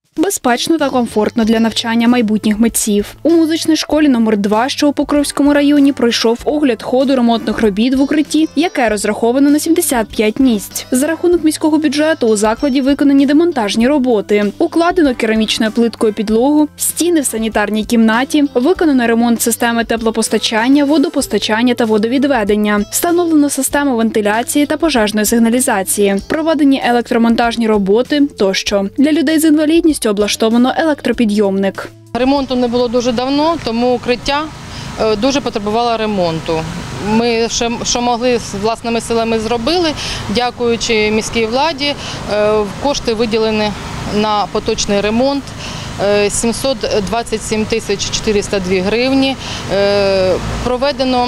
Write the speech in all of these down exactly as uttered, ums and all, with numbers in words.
Безпечно та комфортно для навчання майбутніх митців. У музичній школі номер два, що у Покровському районі, пройшов огляд ходу ремонтних робіт в укритті, яке розраховано на сімдесят п'ять місць. За рахунок міського бюджету у закладі виконані демонтажні роботи. Укладено керамічною плиткою підлогу, стіни в санітарній кімнаті, виконано ремонт системи теплопостачання, водопостачання та водовідведення, встановлено систему вентиляції та пожежної сигналізації, проведені електромонтажні роботи тощо. Для людей з інвалідністю облаштовано електропідйомник. Ремонту не було дуже давно, тому укриття дуже потребувало ремонту. Ми, що могли, з власними силами зробили, дякуючи міській владі. Кошти виділені на поточний ремонт – сімсот двадцять сім тисяч чотириста дві гривні. Проведено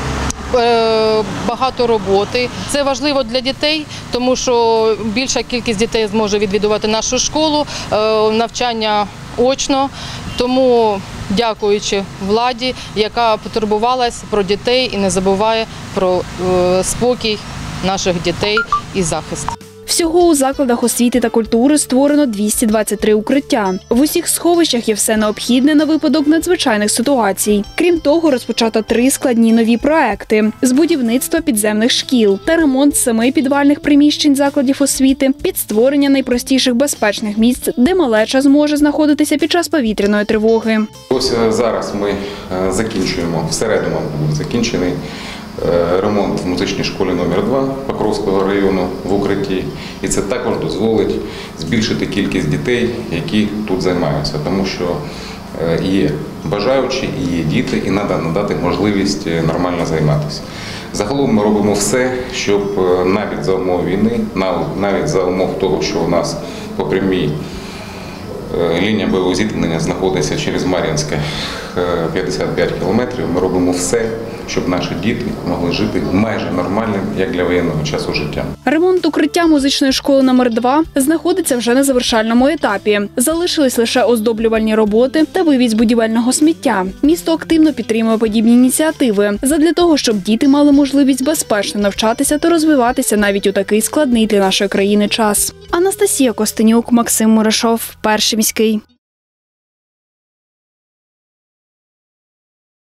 багато роботи. Це важливо для дітей, тому що більша кількість дітей зможе відвідувати нашу школу, навчання очно. Тому, дякуючи владі, яка потурбувалась про дітей і не забуває про спокій наших дітей і захист. Всього у закладах освіти та культури створено двісті двадцять три укриття. В усіх сховищах є все необхідне на випадок надзвичайних ситуацій. Крім того, розпочато три складні нові проекти – з будівництва підземних шкіл та ремонт семи підвальних приміщень закладів освіти під створення найпростіших безпечних місць, де малеча зможе знаходитися під час повітряної тривоги. Ось зараз ми закінчуємо, всередину був закінчений ремонт в музичній школі номер два Покровського району в укритті. І це також дозволить збільшити кількість дітей, які тут займаються, тому що є бажаючі, і є діти, і треба надати можливість нормально займатися. Загалом ми робимо все, щоб навіть за умов війни, навіть за умов того, що у нас по прямій лінія бойового зіткнення знаходиться через Мар'їнське п'ятдесят п'ять кілометрів. Ми робимо все, щоб наші діти могли жити майже нормальним, як для воєнного часу, життя. Ремонт укриття музичної школи номер два знаходиться вже на завершальному етапі. Залишились лише оздоблювальні роботи та вивіз будівельного сміття. Місто активно підтримує подібні ініціативи задля того, щоб діти мали можливість безпечно навчатися та розвиватися навіть у такий складний для нашої країни час. Анастасія Костенюк, Максим Мурашов, Перший міський.